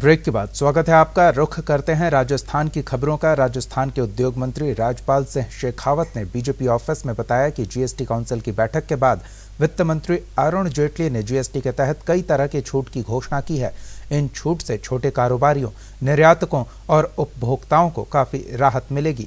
Break के बाद स्वागत है आपका। रुख करते हैं राजस्थान की खबरों का। राजस्थान के उद्योग मंत्री राजपाल सिंह शेखावत ने बीजेपी ऑफिस में बताया कि जीएसटी काउंसिल की बैठक के बाद वित्त मंत्री अरुण जेटली ने जीएसटी के तहत कई तरह की छूट की घोषणा की है। इन छूट से छोटे कारोबारियों, निर्यातकों और उपभोक्ताओं को काफी राहत मिलेगी।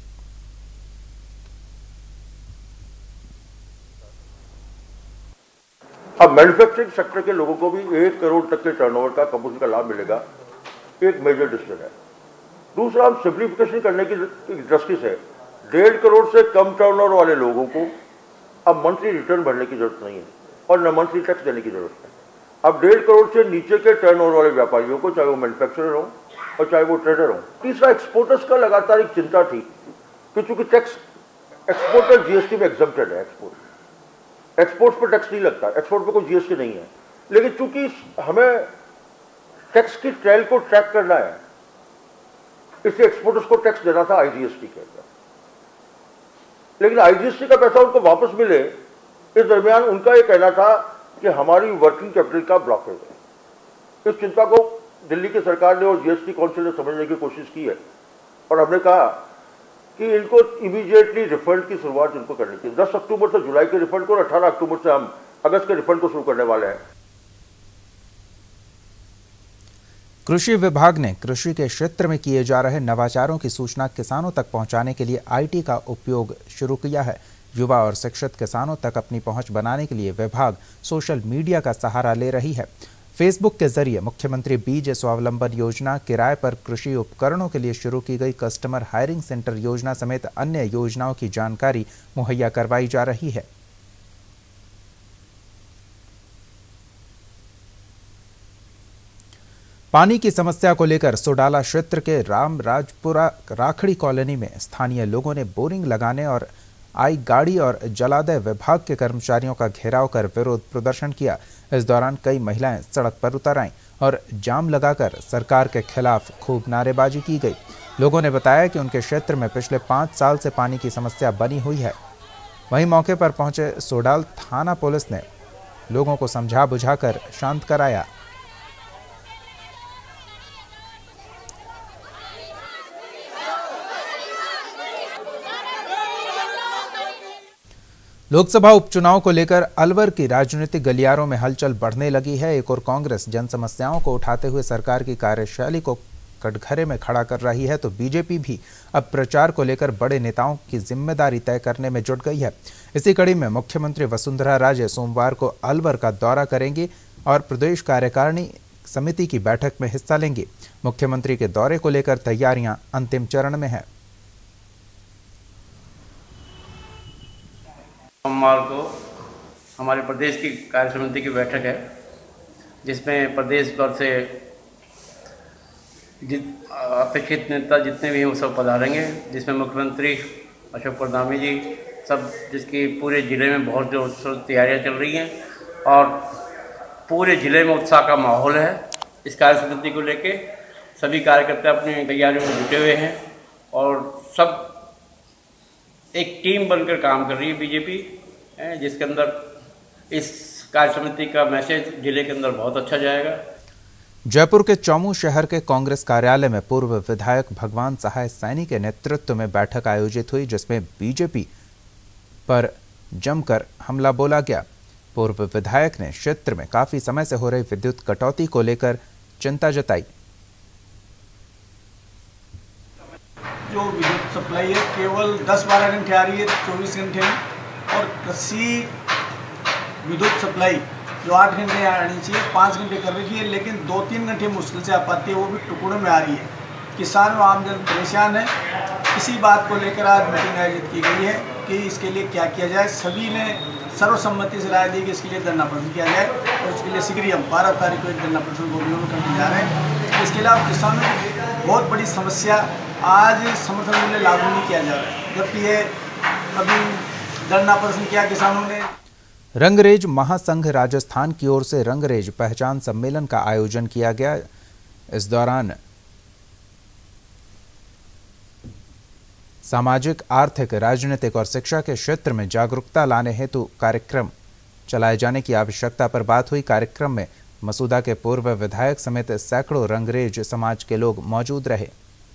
अब मैन्युफैक्चरिंग सेक्टर के लोगों को भी 1 करोड़ तक के टर्नओवर का कंपोजिशन का लाभ मिलेगा, एक मेजर डिसीजन है। दूसरा, हम सिंप्लीफिकेशन करने की दृष्टि से 1.5 करोड़ से कम टर्नओवर वाले लोगों को अब मंथली रिटर्न भरने की जरूरत नहीं है और न मंथली टैक्स देने की जरूरत है। अब 1.5 करोड़ से नीचे के टर्नओवर वाले व्यापारियों को, चाहे वो मैन्युफैक्चरर हो और चाहे वो ट्रेडर हो। तीसरा, एक्सपोर्टर्स का लगातार एक चिंता थी कि चूंकि टैक्स एक्सपोर्टर जीएसटी में एग्जम्प्टेड है, एक्सपोर्ट्स पर टैक्स नहीं लगता, एक्सपोर्ट पर कोई जीएसटी नहीं है, लेकिन चूंकि हमें टैक्स की ट्रेल को ट्रैक करना है, इसलिए एक्सपोर्टर्स को टैक्स देना था आईजीएसटी के अंदर। लेकिन आईजीएसटी का पैसा उनको वापस मिले, इस दरमियान उनका यह कहना था कि हमारी वर्किंग कैपिटल का ब्लॉकेज है। इस चिंता को दिल्ली की सरकार ने और जीएसटी काउंसिल ने समझने की कोशिश की है और हमने कहा कि इनको इमीडिएटली रिफंड की शुरुआत इनको करनी चाहिए। 10 अक्टूबर से जुलाई के रिफंड को और 18 अक्टूबर से हम अगस्त के रिफंड को शुरू करने वाले हैं। कृषि विभाग ने कृषि के क्षेत्र में किए जा रहे नवाचारों की सूचना किसानों तक पहुंचाने के लिए आईटी का उपयोग शुरू किया है। युवा और शिक्षित किसानों तक अपनी पहुंच बनाने के लिए विभाग सोशल मीडिया का सहारा ले रही है। फेसबुक के जरिए मुख्यमंत्री बीज स्वावलंबन योजना, किराए पर कृषि उपकरणों के लिए शुरू की गई कस्टमर हायरिंग सेंटर योजना समेत अन्य योजनाओं की जानकारी मुहैया करवाई जा रही है। पानी की समस्या को लेकर सोडाला क्षेत्र के रामराजपुरा राखड़ी कॉलोनी में स्थानीय लोगों ने बोरिंग लगाने और आई गाड़ी और जलादय विभाग के कर्मचारियों का घेराव कर विरोध प्रदर्शन किया। इस दौरान कई महिलाएं सड़क पर उतर आईं और जाम लगाकर सरकार के खिलाफ खूब नारेबाजी की गई। लोगों ने बताया कि उनके क्षेत्र में पिछले 5 साल से पानी की समस्या बनी हुई है। वहीं मौके पर पहुंचे सोडाल थाना पुलिस ने लोगों को समझा बुझाकर शांत कराया। लोकसभा उपचुनाव को लेकर अलवर की राजनीतिक गलियारों में हलचल बढ़ने लगी है। एक और कांग्रेस जन समस्याओं को उठाते हुए सरकार की कार्यशैली को कटघरे में खड़ा कर रही है, तो बीजेपी भी अब प्रचार को लेकर बड़े नेताओं की जिम्मेदारी तय करने में जुट गई है। इसी कड़ी में मुख्यमंत्री वसुंधरा राजे सोमवार को अलवर का दौरा करेंगे और प्रदेश कार्यकारिणी समिति की बैठक में हिस्सा लेंगे। मुख्यमंत्री के दौरे को लेकर तैयारियां अंतिम चरण में है। सोमवार को हमारे प्रदेश की कार्य समिति की बैठक है, जिसमें प्रदेश भर से अपेक्षित नेता जितने भी हैं वो सब पधारेंगे, जिसमें मुख्यमंत्री अशोक प्रधामी जी सब, जिसकी पूरे ज़िले में बहुत जोर शोर तैयारियां चल रही हैं और पूरे ज़िले में उत्साह का माहौल है। इस कार्य समिति को लेके सभी कार्यकर्ता अपनी तैयारियों में जुटे हुए हैं और सब एक टीम बनकर काम कर रही है बीजेपी, जिसके अंदर इस कार्य समिति का मैसेज जिले के अंदर बहुत अच्छा जाएगा। जयपुर के चौमू शहर के कांग्रेस कार्यालय में पूर्व विधायक भगवान सहाय सैनी के नेतृत्व में बैठक आयोजित हुई, जिसमें बीजेपी पर जमकर हमला बोला गया। पूर्व विधायक ने क्षेत्र में काफी समय से हो रही विद्युत कटौती को लेकर चिंता जताई। जो विद्युत सप्लाई है केवल 10-12 घंटे आ रही है, 24 घंटे में, और कृषि विद्युत सप्लाई जो 8 घंटे आनी चाहिए 5 घंटे कर रही है, लेकिन 2-3 घंटे मुश्किल से आ पाती है, वो भी टुकड़ों में आ रही है। किसान व आमजन परेशान है। इसी बात को लेकर आज मीटिंग आयोजित की गई है कि इसके लिए क्या किया जाए। सभी ने सर्वसम्मति से राय दी कि इसके लिए धरना प्रदर्शन किया जाए और उसके लिए शीघ्र हम 12 तारीख को एक धरना प्रदर्शन गोलियों में करने जा रहे हैं। इसके अलावा किसानों की बहुत बड़ी समस्या, आज समर्थन मूल्य लागू नहीं किया जा रहा है, जबकि ये अभी धरना प्रदर्शन किया किसानों ने। रंगरेज महासंघ राजस्थान की ओर से रंगरेज पहचान सम्मेलन का आयोजन किया गया। इस दौरान सामाजिक, आर्थिक, राजनीतिक और शिक्षा के क्षेत्र में जागरूकता लाने हेतु कार्यक्रम चलाए जाने की आवश्यकता पर बात हुई। कार्यक्रम में मसूदा के पूर्व विधायक समेत सैकड़ों रंगरेज समाज के लोग मौजूद रहे।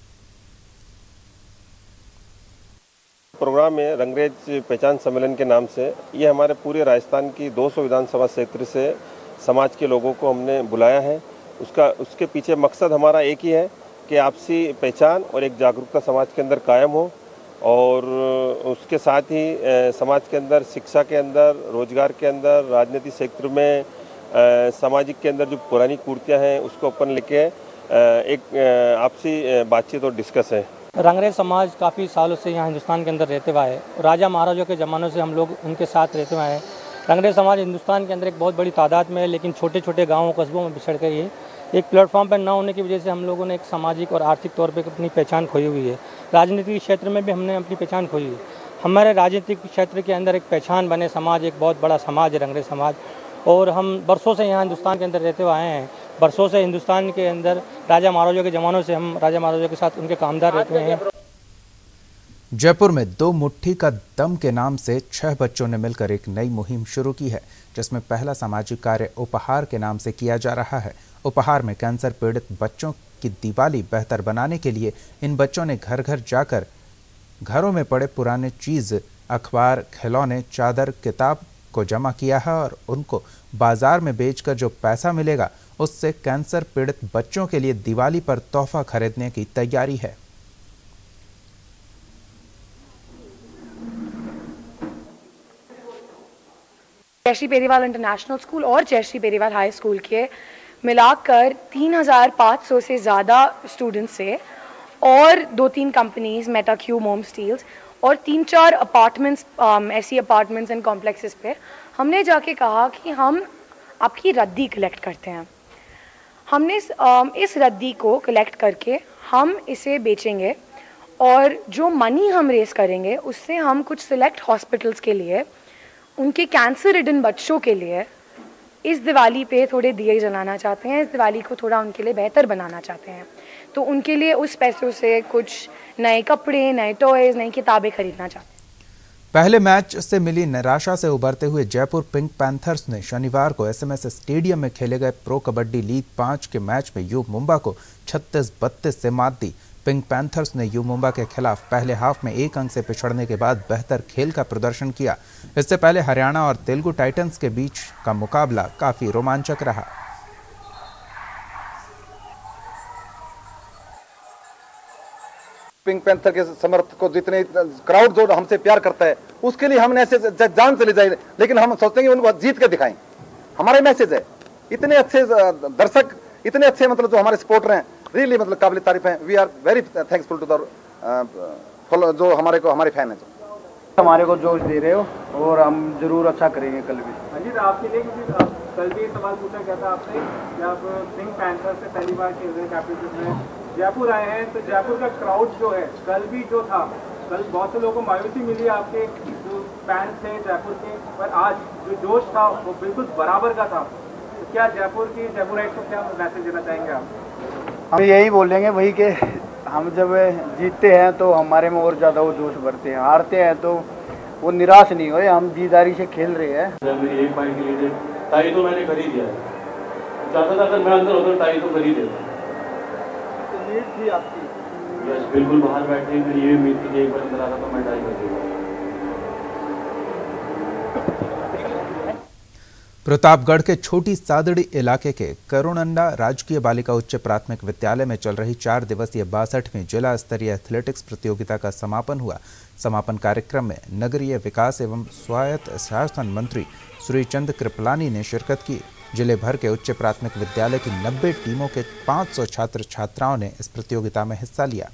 प्रोग्राम में रंगरेज पहचान सम्मेलन के नाम से ये हमारे पूरे राजस्थान की 200 विधानसभा क्षेत्र से समाज के लोगों को हमने बुलाया है। उसके पीछे मकसद हमारा एक ही है कि आपसी पहचान और एक जागरूकता समाज के अंदर कायम हो और उसके साथ ही समाज के अंदर, शिक्षा के अंदर, रोजगार के अंदर, राजनीतिक क्षेत्र में, सामाजिक के अंदर जो पुरानी कुर्तियाँ हैं उसको अपन लेके एक आपसी बातचीत और डिस्कस है। रंगरेज समाज काफ़ी सालों से यहाँ हिंदुस्तान के अंदर रहते हुआ है। राजा महाराजों के ज़मानों से हम लोग उनके साथ रहते हुए हैं। रंगरेज समाज हिंदुस्तान के अंदर एक बहुत बड़ी तादाद में है, लेकिन छोटे छोटे गाँवों कस्बों में बिछड़ कर ही एक प्लेटफॉर्म पर न होने की वजह से हम लोगों ने एक सामाजिक और आर्थिक तौर पे अपनी पहचान खोई हुई है। राजनीतिक क्षेत्र में भी हमने अपनी पहचान खोई है। हमारे राजनीतिक क्षेत्र के अंदर एक पहचान बने समाज, एक बहुत बड़ा समाज है रंगरेज समाज, और हम बरसों से यहाँ हिंदुस्तान के अंदर रहते हुए आए हैं। बरसों से हिंदुस्तान के अंदर राजा महाराजों के ज़मानों से हम राजा महाराजों के साथ उनके कामदार रहते हैं। जयपुर में 2 मुट्ठी का दम के नाम से 6 बच्चों ने मिलकर एक नई मुहिम शुरू की है, जिसमें पहला सामाजिक कार्य उपहार के नाम से किया जा रहा है। उपहार में कैंसर पीड़ित बच्चों की दिवाली बेहतर बनाने के लिए इन बच्चों ने घर घर जाकर घरों में पड़े पुराने चीज, अखबार, खिलौने, चादर, किताब को जमा किया है और उनको बाजार में बेचकर जो पैसा मिलेगा उससे कैंसर पीड़ित बच्चों के लिए दिवाली पर तोहफा खरीदने की तैयारी है। जयश्री बेरीवाल इंटरनेशनल स्कूल और जयश्री बेरीवाल हाई स्कूल के मिलाकर 3500 से ज़्यादा स्टूडेंट्स से और 2-3 कंपनीज, मेटा क्यू, मोम स्टील्स और 3-4 अपार्टमेंट्स, ऐसी अपार्टमेंट्स एंड कॉम्प्लेक्सेस पे हमने जाके कहा कि हम आपकी रद्दी कलेक्ट करते हैं। हमने इस रद्दी को कलेक्ट करके हम इसे बेचेंगे और जो मनी हम रेस करेंगे उससे हम कुछ सिलेक्ट हॉस्पिटल्स के लिए, उनके कैंसर रिडन बच्चों के लिए इस दिवाली पे थोड़े दिए जलाना चाहते हैं। इस दिवाली को थोड़ा उनके लिए बेहतर बनाना चाहते हैं, तो उनके लिए उस पैसों से कुछ नए कपड़े, नए टॉयज, नई किताबें खरीदना चाहते हैं। पहले मैच से मिली निराशा से उबरते हुए जयपुर पिंक पैंथर्स ने शनिवार को एसएमएस स्टेडियम में खेले गए प्रो कबड्डी लीग 5 के मैच में यू मुंबा को 36-32 से मात दी। पिंक पैंथर्स ने यू मुंबा के खिलाफ पहले हाफ में 1 अंक से पिछड़ने के बाद बेहतर खेल का प्रदर्शन किया। इससे पहले हरियाणा और तेलुगु टाइटंस के बीच का मुकाबला काफी रोमांचक रहा। पिंक पैंथर के समर्थक को जितने क्राउड जो हमसे प्यार करता है उसके लिए हमने ऐसे जान चली जाए, लेकिन हम सोचते हैं कि उनको जीत के दिखाएं। हमारा मैसेज है, इतने अच्छे दर्शक, इतने अच्छे मतलब जो हमारे सपोर्टर हैं, रियली मतलब काबिल तारीफ है। We are very thanksful to the जो हमारे फैन है, जो हमारे को जोश दे रहे हो और हम जरूर अच्छा करेंगे कल भी। अजीत, आपके लिए क्योंकि कल भी सवाल पूछा गया था आपसे कि आप पिंक पैंथर से पहली बार खेल रहे हैं, कैपिटल में जयपुर आए हैं, तो जयपुर का क्राउड जो है कल भी जो था, कल बहुत से लोगों को मायूसी मिली आपके जो फैंस थे जयपुर के, पर आज जो जोश था वो बिल्कुल बराबर का था। तो क्या जयपुराइट्स को क्या मैसेज देना चाहेंगे आप? हम यही बोलेंगे वही कि हम जब जीतते हैं तो हमारे में और ज़्यादा वो जोश भरते हैं, हारते हैं तो वो निराश नहीं हुए, हम जीदारी से खेल रहे हैं। मेरी 1 पॉइंट के लिए टाई तो मैंने खरीद दिया है, चाहता था अगर मैं अंदर होता टाई तो खरीद देता। उम्मीद थी आपकी? यस, बिल्कुल। बाहर बैठे मेरी ये उम्मीद थी कि एक बार अंदर आता तो मैं टाई कर दूंगा। प्रतापगढ़ के छोटी सादड़ी इलाके के करुणंडा राजकीय बालिका उच्च प्राथमिक विद्यालय में चल रही 4 दिवसीय 62वीं जिला स्तरीय एथलेटिक्स प्रतियोगिता का समापन हुआ। समापन कार्यक्रम में नगरीय विकास एवं स्वायत्त शासन मंत्री श्रीचंद कृपलानी ने शिरकत की। जिले भर के उच्च प्राथमिक विद्यालय की 90 टीमों के 500 छात्र छात्राओं ने इस प्रतियोगिता में हिस्सा लिया।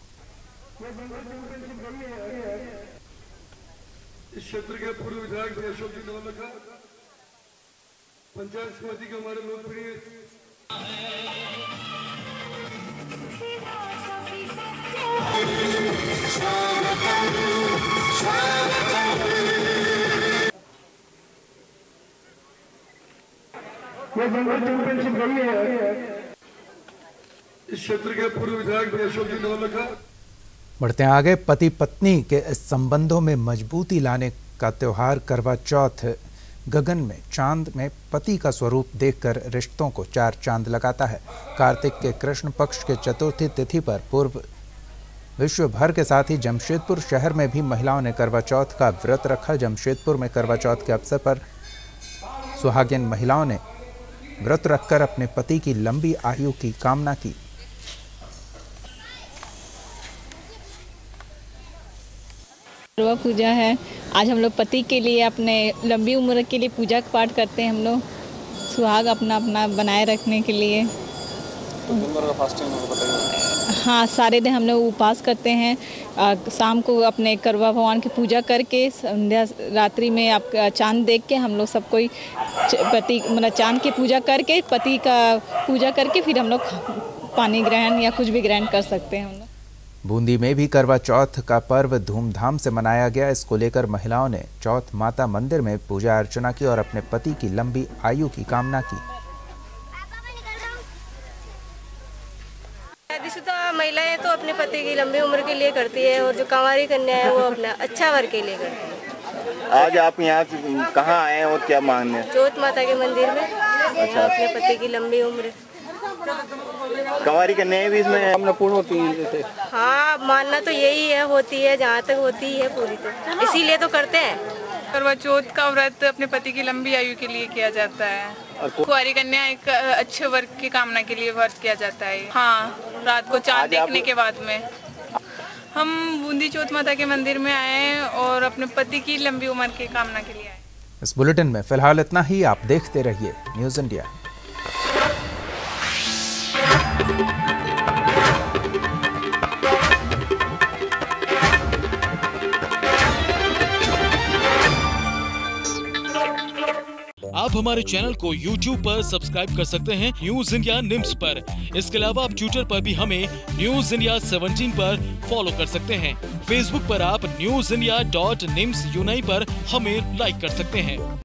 इस क्षेत्र के पूर्व विधायक अशोक जी का पंचायत समिति के हमारे लोकप्रिय चैंपियनशिप रही है। इस क्षेत्र के पूर्व विधायक अशोक जी का। बढ़ते हैं आगे। पति पत्नी के संबंधों में मजबूती लाने का त्योहार करवा चौथ गगन में चांद में पति का स्वरूप देखकर रिश्तों को चार चांद लगाता है। कार्तिक के कृष्ण पक्ष के चतुर्थी तिथि पर पूर्व विश्व भर के साथ ही जमशेदपुर शहर में भी महिलाओं ने करवा चौथ का व्रत रखा। जमशेदपुर में करवा चौथ के अवसर पर सुहागिन महिलाओं ने व्रत रखकर अपने पति की लंबी आयु की कामना की। करवा पूजा है। आज हम लोग पति के लिए, अपने लंबी उम्र के लिए पूजा पाठ करते हैं। हम लोग सुहाग अपना बनाए रखने के लिए। तो दिन भर का फास्टिंग बताइए। हाँ, सारे दिन हम लोग उपवास करते हैं। शाम को अपने करवा भगवान की पूजा करके संध्या रात्रि में आप चांद देख के हम लोग सब कोई पति चांद की पूजा करके, पति का पूजा करके फिर हम लोग पानी ग्रहण या कुछ भी ग्रहण कर सकते हैं हम लोग। बूंदी में भी करवा चौथ का पर्व धूमधाम से मनाया गया। इसको लेकर महिलाओं ने चौथ माता मंदिर में पूजा अर्चना की और अपने पति की लंबी आयु की कामना की। शादीशुदा महिलाएं तो अपने पति की लंबी उम्र के लिए करती है और जो कंवारी कन्या है वो अपना अच्छा वर के लिए करती है। आज आप यहाँ कहाँ आए हैं और क्या मांगने हैं? चौथ माता के मंदिर में। अच्छा। अपने पति की लंबी उम्र। कंवारी कन्याएं भी इसमें हमने पूर्ण होती हैं जैसे? हाँ, मानना तो यही है, होती है, जहाँ तक होती है पूरी तो इसीलिए तो करते हैं। करवा चौथ का व्रत अपने पति की लंबी आयु के लिए किया जाता है। कुंवारी कन्या एक अच्छे वर्ग की कामना के लिए व्रत किया जाता है। हाँ, रात को चांद देखने के बाद में हम बूंदी चौथ माता के मंदिर में आए हैं और अपने पति की लंबी उम्र की कामना के लिए आए। इस बुलेटिन में फिलहाल इतना ही। आप देखते रहिए न्यूज़ इंडिया। आप हमारे चैनल को YouTube पर सब्सक्राइब कर सकते हैं न्यूज़ इंडिया निम्स पर। इसके अलावा आप ट्विटर पर भी हमें न्यूज़ इंडिया 17 पर फॉलो कर सकते हैं। फेसबुक पर आप newsindia.nimsUnai पर हमें लाइक कर सकते हैं।